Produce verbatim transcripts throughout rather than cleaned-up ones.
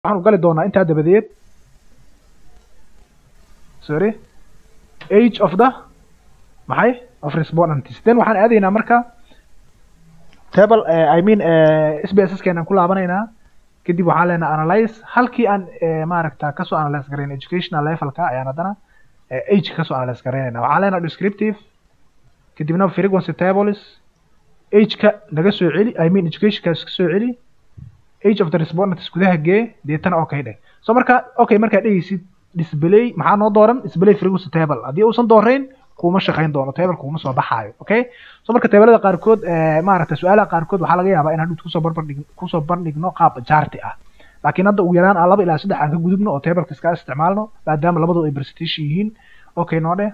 waxaan u gali doonaa intaa dabadeed sorry age of the maxay of respondents then waxaan aadaynaa marka table uh, I mean uh, S B S S keenan ku laabanaynaa kadib waxaan leenahay analyze halkii aan uh, maaragta kasoo analyze gareyn educational levelka ayaan hadana uh, age kasoo analyze gareynaynaa waxaan leenahay descriptive kadibna frequency tables age ka naga soo celi I mean education ka soo celi age of the respondents gudaha gee deetana okay dheh so marka okay marka dhigaysid display maxaa noo dooran display frequency table hadii uusan doorayn kuma shaqeyn doono table kuma soo baxaayo okay so marka tablada qaar kood ee maaragtay su'aalaha qaar kood waxa laga yaabaa in haduu ku soo barbar dhigno ku soo bandhigno qaab jaarti ah laakiin hadda ugu yaraan laba ilaa saddex aan ka gudubno oo tableka iska isticmaalno maadaama labadu ay presentation yihiin okay noo dheh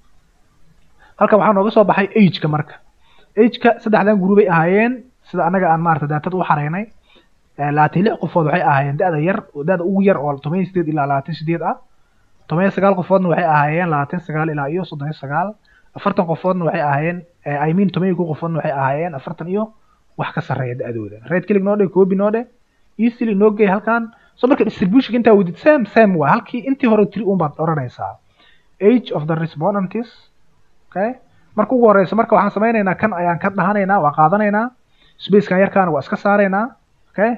halka waxaa nooga soo baxay age ka marka age ka saddexdan group ay ahaayeen sida anaga aan maaragtay daatada u xareynay labaatan iyo lix qofood waxay ahaayeen da'da yar da'da ugu yar oo toban iyo siddeed ilaa labaatan iyo siddeed ah toban iyo sagaal qofoodna waxay ahaayeen labaatan iyo sagaal ilaa iyo soddon iyo sagaal afartan qofoodna waxay ahaayeen I mean toban iyo kow qofoodna waxay ahaayeen afartan iyo wax ka sareeya da'dooda right click noo dhig copy noo dhig easily noo gey halkan so marka distribution inta wadid same same waa halkii intii hore tiri uun baad oranaysaa age of the respondents okay marka ugu horeysa marka waxaan sameynaynaa kan ayaan ka dhahanaynaa waa qaadanaynaa space kan yarkaan waa iska saaraynaa okay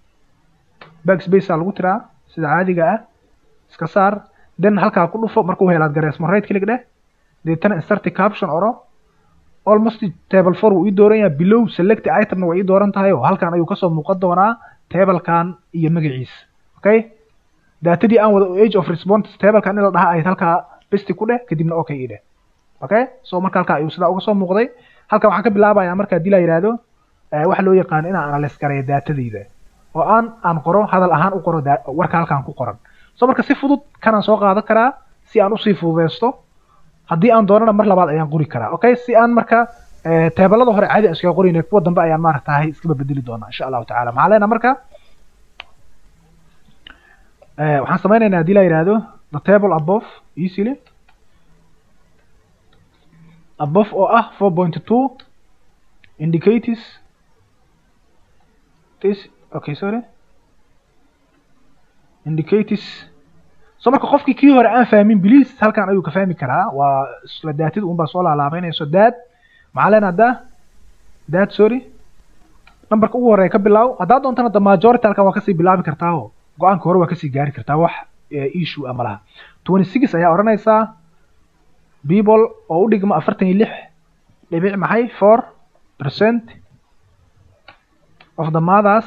backspace aa lagu tiraa sida caadiga ah iska saar then halkaa ku dhufo markuu helaad gareysmo right click dheh deetana insert caption oro almost table four wuu ii dooran yahay below select itemna waa ii dooran tahay oo halkan ayuu kasoo muuqan doonaa tablekan iyo magaciisa okay daatadii aan wada age of response tablekan in la dhaha ahayd halkaa besti ku dheh kadibna okay ii dheh okay so marka halkaa ayuu sidaa uga soo muuqday halkan waxaan ka bilaabayaa marka haddii la yidhaahdo waxa loo yaqaano inaan analyse gareeyo daatadayda oo aan aan qoro hadal ahaan u qoro warka halkan ku qoran so marka si fudud kanaan soo qaadan karaa si aan usii fududeysto haddii aan doonana mar labaad ayaan qori karaa okay si aan marka tablada hore caadi iskaga qorinay kuwa dambe ayaan maaragtahay iskaba bedeli doonaa insha allahu tacaala maxaa leenaha marka waxaan sameynaynaa haddii la yidhaahdo the table above easily above oo ah four point two indicators this okay sorry indicators so marka qofkii kii hore aan fahmin please halkan ayuu ka fahmi karaa waa isla daatadu un baa soo laalaabeynayso dad maxaa leenaha da dad sorry numberka ugu horeeya ka bilaaw haddaad doontana the majority halkan waa kasii bilaabi kartaa oo go-aanka hore waa kasii gaari kartaa wax issue ama laha twenty six ayaa odhanaysaa people oo u dhigma afartan iyo lix dhibic maxay four percent of the mothers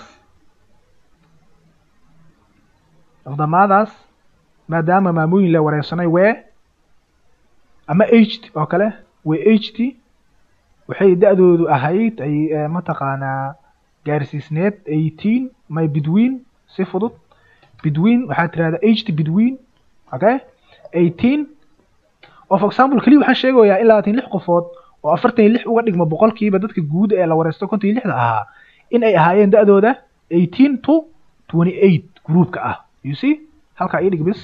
of the mothers maadaama maamooyin la wareysanay wee ama aged oo kale way aged waxay da'doodu ahayd ay mataqaanaa gaarsiisneed eighteen may between si fudud between waxaa tirahdaa aged between okay eighteen oo for example kaliya waxaan sheegayaa in labaatan iyo lix qofood oo afartan iyo lix uga dhigma boqolkiiba dadka guud ee la wareysto konton iyo lixda ahaa in ay ahaayeen da'dooda eighteen to twenty-eight groupka ah you see halka ii dhig bis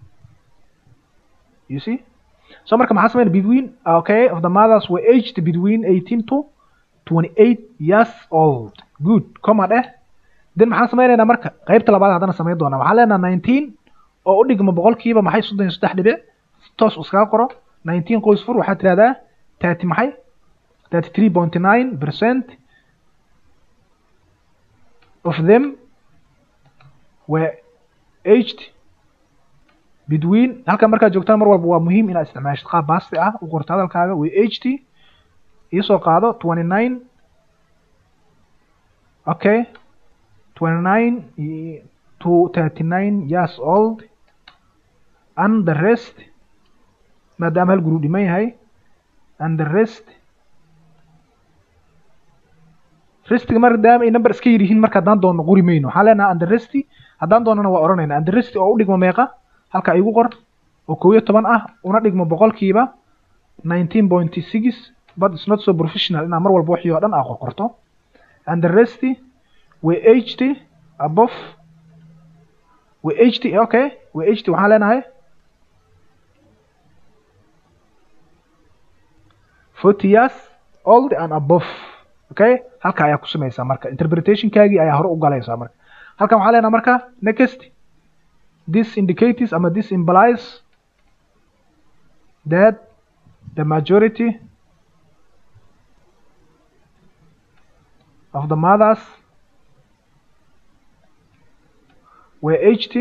you see so marka maxaa sameyn between okay of the mothers were aged between eighteen to twenty-eight years old good comma dheh then maxaan sameynaynaa marka qaybta labaad haddana sameyn doonaa waxaan leenaha nineteen oo u dhigma boqolkiiba maxay soddon iyo saddex dhibic toos iskaga qoro nineteen qoys fur waxaad tirahdaa thirty maxay thirty three point nine percent of them were aged between halkan markaad joogtaan mar walba waa muhiim inaad isticmaashid qaab baasti ah u qorto hadalkaaga way aged iisoo qaado twenty nine okay twenty nine to thirty nine years old and the rest maadaama hal group dhiman yahay and the rest restiga maadaama ay number iska yar yihiin marka haddaan doonno qori mayno waxaan leenaha and the rest haddaan doonana waa odhanaynaa and the rest oo u dhigmo meeqa halka igu qor oo kow iyo toban ah una dhigmo boqolkiiba nineteen point six but it's not so professional inaa mar walba wixii oo dhan aa qorqorto and the rest way aged above way aged okay way aged waxaan leenahay forty years old and above okay halka ayaa ku samaysaa marka interpretationkaagii ayaa hore u galaysaa marka halkan waxaa leenahay marka next this indicates ama this implies that the majority of the mothers were aged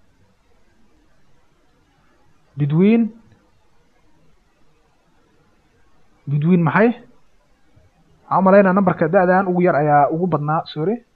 between between maxay waxaan umalaynaa numberka da-dan ugu yar ayaa ugu badnaa sorry